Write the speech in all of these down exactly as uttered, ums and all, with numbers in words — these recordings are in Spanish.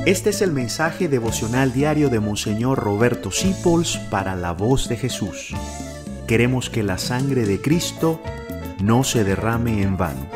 Este es el mensaje devocional diario de Monseñor Roberto Sipols para la Voz de Jesús. Queremos que la sangre de Cristo no se derrame en vano.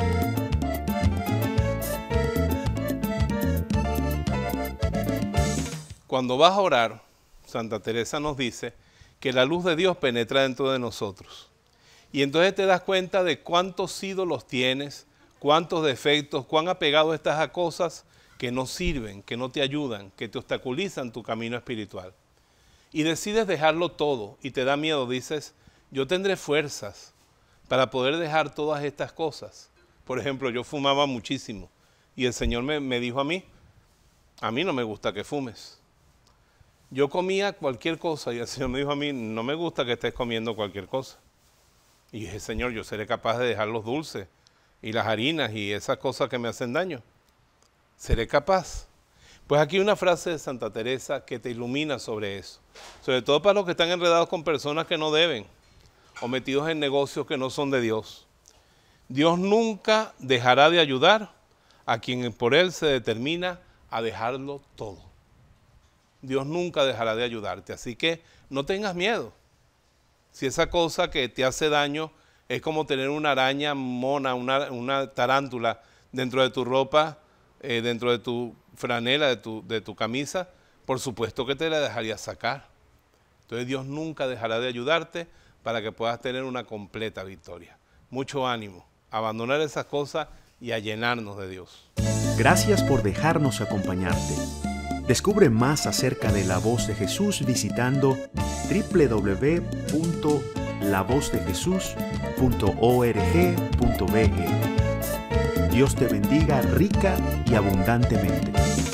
Cuando vas a orar, Santa Teresa nos dice que la luz de Dios penetra dentro de nosotros. Y entonces te das cuenta de cuántos ídolos tienes, cuántos defectos, cuán apegado estás a cosas que no sirven, que no te ayudan, que te obstaculizan tu camino espiritual. Y decides dejarlo todo y te da miedo, dices, yo tendré fuerzas para poder dejar todas estas cosas. Por ejemplo, yo fumaba muchísimo y el Señor me, me dijo a mí, a mí no me gusta que fumes. Yo comía cualquier cosa y el Señor me dijo a mí, no me gusta que estés comiendo cualquier cosa. Y dije, Señor, yo seré capaz de dejar los dulces y las harinas y esas cosas que me hacen daño. ¿Seré capaz? Pues aquí hay una frase de Santa Teresa que te ilumina sobre eso. Sobre todo para los que están enredados con personas que no deben o metidos en negocios que no son de Dios. Dios nunca dejará de ayudar a quien por Él se determina a dejarlo todo. Dios nunca dejará de ayudarte, así que no tengas miedo. Si esa cosa que te hace daño es como tener una araña mona, una, una tarántula dentro de tu ropa, eh, dentro de tu franela, de tu, de tu camisa, por supuesto que te la dejarías sacar. Entonces Dios nunca dejará de ayudarte para que puedas tener una completa victoria. Mucho ánimo, abandonar esas cosas y a llenarnos de Dios. Gracias por dejarnos acompañarte. Descubre más acerca de la Voz de Jesús visitando doble u doble u doble u punto la voz de jesús punto org punto be. Dios te bendiga rica y abundantemente.